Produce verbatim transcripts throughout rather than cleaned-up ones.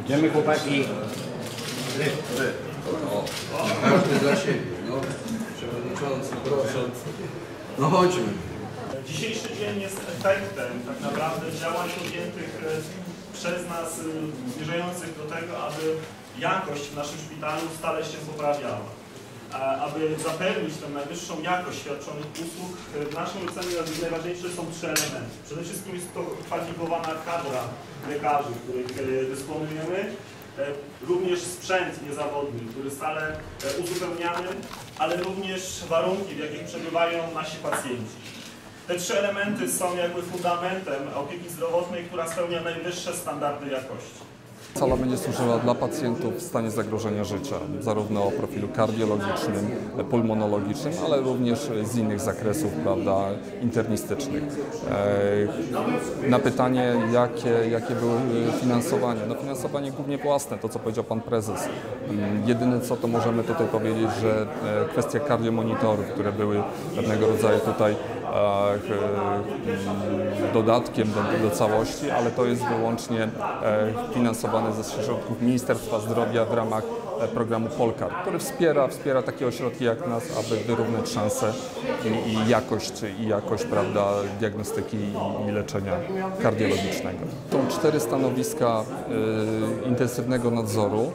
Idziemy, chłopaki. O, każdy dla siebie, no. Przewodniczący, proszę. No chodźmy. Dzisiejszy dzień jest efektem tak naprawdę działań podjętych przez nas, zmierzających do tego, aby jakość w naszym szpitalu stale się poprawiała. Aby zapewnić tę najwyższą jakość świadczonych usług, w naszym ocenie najważniejsze są trzy elementy. Przede wszystkim jest to kwalifikowana kadra lekarzy, których dysponujemy, również sprzęt niezawodny, który stale uzupełniamy, ale również warunki, w jakich przebywają nasi pacjenci. Te trzy elementy są jakby fundamentem opieki zdrowotnej, która spełnia najwyższe standardy jakości. Sala będzie służyła dla pacjentów w stanie zagrożenia życia, zarówno o profilu kardiologicznym, pulmonologicznym, ale również z innych zakresów, prawda, internistycznych. Na pytanie, jakie, jakie były finansowanie? No finansowanie głównie własne, to co powiedział Pan Prezes. Jedyne co to możemy tutaj powiedzieć, że kwestia kardiomonitorów, które były pewnego rodzaju tutaj dodatkiem do, do całości, ale to jest wyłącznie finansowane ze środków Ministerstwa Zdrowia w ramach programu Polkar, który wspiera, wspiera takie ośrodki jak nas, aby wyrównać szanse i, i jakość, i jakość, prawda, diagnostyki i, i leczenia kardiologicznego. Są cztery stanowiska y, intensywnego nadzoru.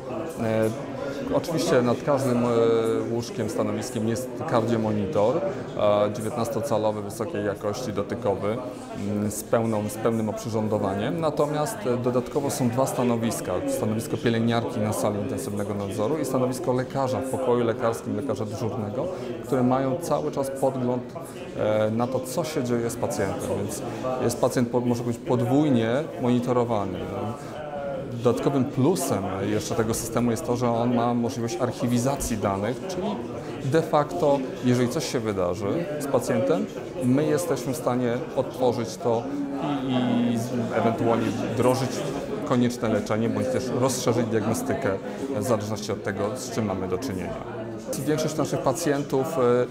Y, Oczywiście nad każdym łóżkiem, stanowiskiem jest kardiomonitor, dziewiętnastocalowy, wysokiej jakości, dotykowy, z, pełną, z pełnym oprzyrządowaniem. Natomiast dodatkowo są dwa stanowiska. Stanowisko pielęgniarki na sali intensywnego nadzoru i stanowisko lekarza w pokoju lekarskim, lekarza dyżurnego, które mają cały czas podgląd na to, co się dzieje z pacjentem. Więc jest pacjent, może być podwójnie monitorowany. Dodatkowym plusem jeszcze tego systemu jest to, że on ma możliwość archiwizacji danych, czyli de facto, jeżeli coś się wydarzy z pacjentem, my jesteśmy w stanie odtworzyć to i, i ewentualnie wdrożyć konieczne leczenie, bądź też rozszerzyć diagnostykę w zależności od tego, z czym mamy do czynienia. Większość naszych pacjentów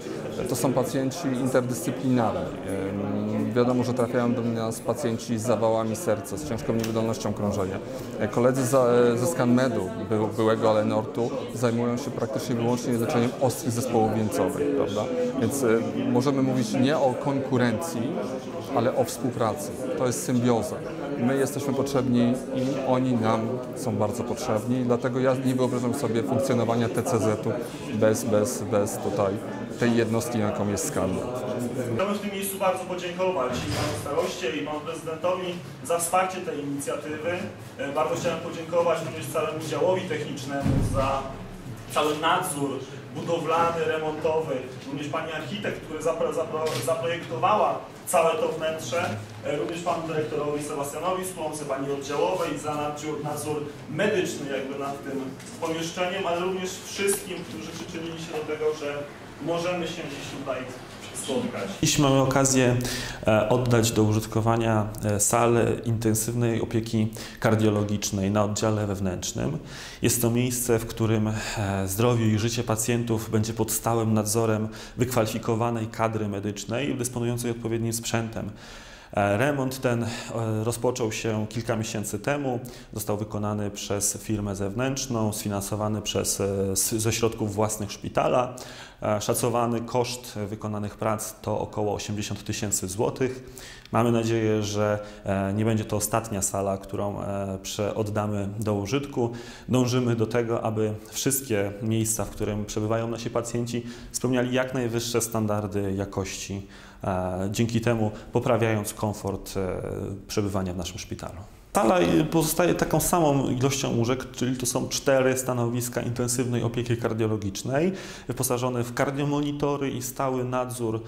to są pacjenci interdyscyplinarni. Wiadomo, że trafiają do nas pacjenci z zawałami serca, z ciężką niewydolnością krążenia. Koledzy ze ScanMedu, byłego Alenortu, zajmują się praktycznie wyłącznie leczeniem ostrych zespołów wieńcowych, prawda? Więc możemy mówić nie o konkurencji, ale o współpracy. To jest symbioza. My jesteśmy potrzebni im, oni nam są bardzo potrzebni, dlatego ja nie wyobrażam sobie funkcjonowania T C Z-u bez, bez, bez tutaj tej jednostki, jaką jest ScanMed. Chciałbym w tym miejscu bardzo podziękować i panu staroście, i panu prezydentowi za wsparcie tej inicjatywy. Bardzo chciałem podziękować również całemu działowi technicznemu za cały nadzór budowlany, remontowy, również pani architekt, która zapro, zapro, zaprojektowała całe to wnętrze, również panu dyrektorowi Sebastianowi Splące, pani oddziałowej za nadzór, nadzór medyczny jakby nad tym pomieszczeniem, ale również wszystkim, którzy przyczynili się do tego, że możemy się dziś tutaj spotkać. Dziś mamy okazję oddać do użytkowania salę intensywnej opieki kardiologicznej na oddziale wewnętrznym. Jest to miejsce, w którym zdrowie i życie pacjentów będzie pod stałym nadzorem wykwalifikowanej kadry medycznej dysponującej odpowiednim sprzętem. Remont ten rozpoczął się kilka miesięcy temu, został wykonany przez firmę zewnętrzną, sfinansowany przez, ze środków własnych szpitala. Szacowany koszt wykonanych prac to około osiemdziesiąt tysięcy złotych. Mamy nadzieję, że nie będzie to ostatnia sala, którą oddamy do użytku. Dążymy do tego, aby wszystkie miejsca, w którym przebywają nasi pacjenci, spełniali jak najwyższe standardy jakości, dzięki temu poprawiając komfort przebywania w naszym szpitalu. Sala pozostaje taką samą ilością łóżek, czyli to są cztery stanowiska intensywnej opieki kardiologicznej, wyposażone w kardiomonitory i stały nadzór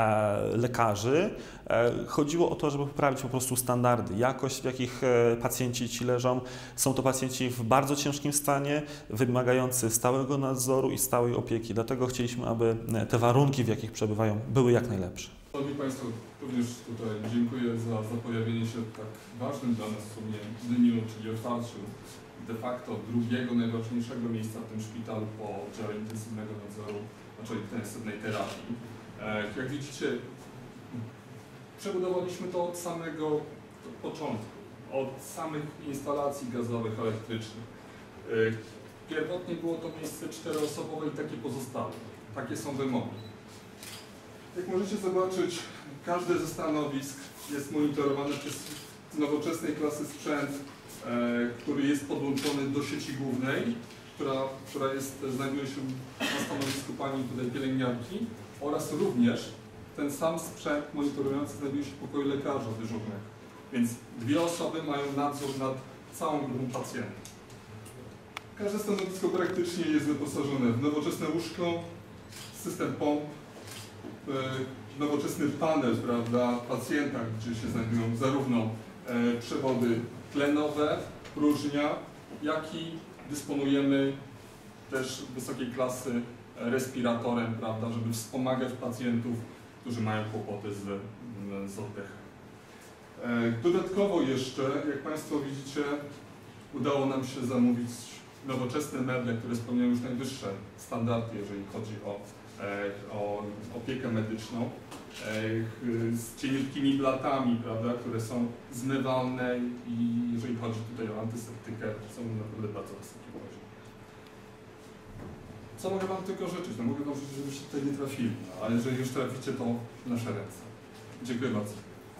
e, lekarzy. E, chodziło o to, żeby poprawić po prostu standardy, jakość, w jakich e, pacjenci ci leżą. Są to pacjenci w bardzo ciężkim stanie, wymagający stałego nadzoru i stałej opieki. Dlatego chcieliśmy, aby te warunki, w jakich przebywają, były jak najlepsze. Szanowni Państwo, również tutaj dziękuję za, za pojawienie się w tak ważnym dla nas w sumie dniu, czyli otwarciu de facto drugiego najważniejszego miejsca w tym szpitalu po oddziale intensywnego nadzoru, znaczy intensywnej terapii. Jak widzicie, przebudowaliśmy to od samego początku, od samych instalacji gazowych, elektrycznych. Pierwotnie było to miejsce czteroosobowe i takie pozostałe. Takie są wymogi. Jak możecie zobaczyć, każde ze stanowisk jest monitorowane przez nowoczesnej klasy sprzęt, który jest podłączony do sieci głównej, która, która jest, znajduje się na stanowisku pani tutaj pielęgniarki, oraz również ten sam sprzęt monitorujący znajduje się w pokoju lekarza dyżurnego. Więc dwie osoby mają nadzór nad całą grupą pacjentów. Każde stanowisko praktycznie jest wyposażone w nowoczesne łóżko, system pomp, nowoczesny panel, prawda, pacjenta, gdzie się znajdują zarówno przewody tlenowe, próżnia, jak i dysponujemy też wysokiej klasy respiratorem, prawda, żeby wspomagać pacjentów, którzy mają kłopoty z, z oddechem. Dodatkowo jeszcze, jak Państwo widzicie, udało nam się zamówić nowoczesne meble, które spełniają już najwyższe standardy, jeżeli chodzi o, o opiekę medyczną, z cieniutkimi blatami, prawda, które są zmywalne i jeżeli chodzi tutaj o antyseptykę, są naprawdę bardzo wysokim poziomie. Co mogę Wam tylko życzyć? No mogę Wam życzyć, żebyście tutaj nie trafili, no, ale jeżeli już traficie, to w nasze ręce. Dziękuję bardzo.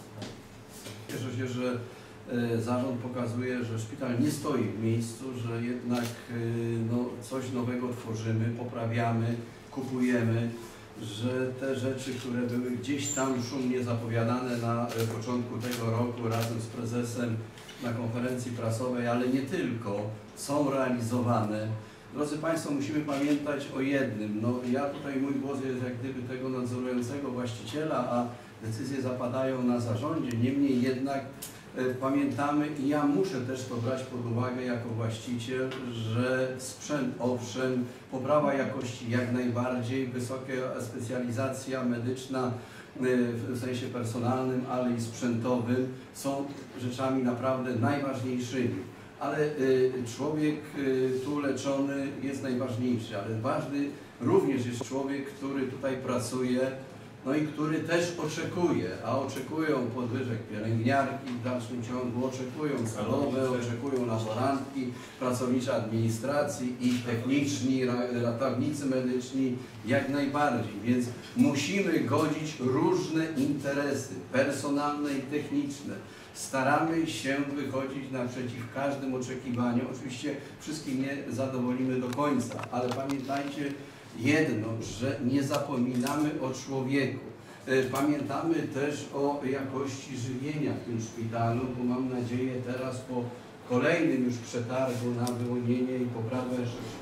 Cieszę się, że zarząd pokazuje, że szpital nie stoi w miejscu, że jednak no, coś nowego tworzymy, poprawiamy, kupujemy, że te rzeczy, które były gdzieś tam szumnie zapowiadane na początku tego roku razem z prezesem na konferencji prasowej, ale nie tylko, są realizowane. Drodzy Państwo, musimy pamiętać o jednym. No, ja tutaj, mój głos jest jak gdyby tego nadzorującego właściciela, a decyzje zapadają na zarządzie. Niemniej jednak e, pamiętamy i ja muszę też to brać pod uwagę jako właściciel, że sprzęt owszem, poprawa jakości jak najbardziej, wysoka specjalizacja medyczna e, w sensie personalnym, ale i sprzętowym są rzeczami naprawdę najważniejszymi. Ale y, człowiek y, tu leczony jest najważniejszy, ale ważny również jest człowiek, który tutaj pracuje, no i który też oczekuje, a oczekują podwyżek pielęgniarki w dalszym ciągu, oczekują salowe, oczekują laborantki, pracownicze administracji i techniczni, ratownicy medyczni jak najbardziej, więc musimy godzić różne interesy personalne i techniczne. Staramy się wychodzić naprzeciw każdym oczekiwaniom. Oczywiście wszystkich nie zadowolimy do końca, ale pamiętajcie jedno, że nie zapominamy o człowieku. Pamiętamy też o jakości żywienia w tym szpitalu, bo mam nadzieję teraz po kolejnym już przetargu na wyłonienie i poprawę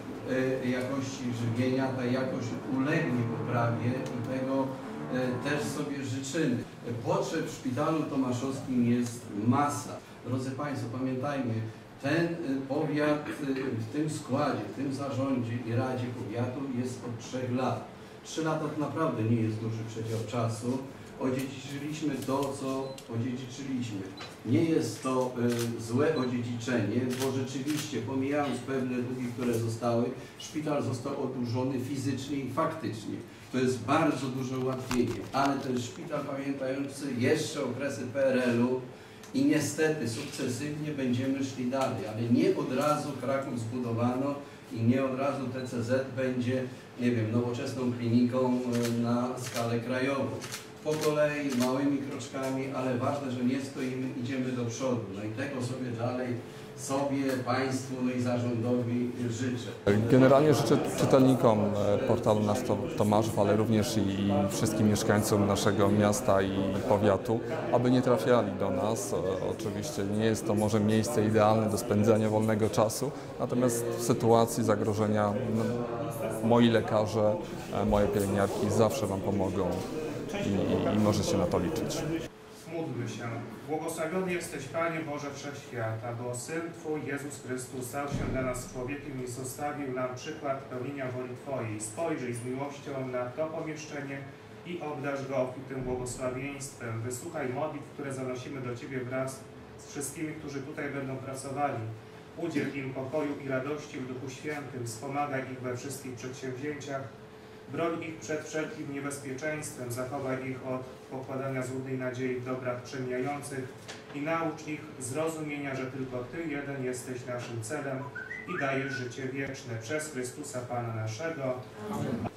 jakości żywienia, ta jakość ulegnie poprawie i tego też sobie życzymy. Potrzeb w szpitalu tomaszowskim jest masa. Drodzy Państwo, pamiętajmy, ten powiat w tym składzie, w tym zarządzie i Radzie Powiatu jest od trzech lat. Trzy lata to naprawdę nie jest duży przedział czasu. Odziedziczyliśmy to, co odziedziczyliśmy. Nie jest to y, złe odziedziczenie, bo rzeczywiście, pomijając pewne długi, które zostały, szpital został oddłużony fizycznie i faktycznie. To jest bardzo duże ułatwienie, ale to jest szpital pamiętający jeszcze okresy P R L-u i niestety sukcesywnie będziemy szli dalej, ale nie od razu Kraków zbudowano i nie od razu T C Z będzie, nie wiem, nowoczesną kliniką na skalę krajową. Po kolei, małymi kroczkami, ale ważne, że nie stoimy, idziemy do przodu. No i tego sobie dalej, sobie, Państwu, no i zarządowi życzę. Generalnie życzę czytelnikom portalu Nasz Tomaszów, ale również i wszystkim mieszkańcom naszego miasta i powiatu, aby nie trafiali do nas. Oczywiście nie jest to może miejsce idealne do spędzania wolnego czasu, natomiast w sytuacji zagrożenia no, moi lekarze, moje pielęgniarki zawsze Wam pomogą i, i możecie na to liczyć. Módlmy się. Błogosławiony jesteś, Panie Boże Wszechświata, bo Syn Twój, Jezus Chrystus, stał się dla nas człowiekiem i zostawił nam przykład pełnienia woli Twojej. Spojrzyj z miłością na to pomieszczenie i obdarz go obfitym błogosławieństwem. Wysłuchaj modlitw, które zanosimy do Ciebie wraz z wszystkimi, którzy tutaj będą pracowali. Udziel im pokoju i radości w Duchu Świętym, wspomagaj ich we wszystkich przedsięwzięciach Broń ich przed wszelkim niebezpieczeństwem, zachowaj ich od pokładania złudnej nadziei w dobrach przemijających i naucz ich zrozumienia, że tylko Ty jeden jesteś naszym celem i dajesz życie wieczne. Przez Chrystusa Pana naszego. Amen.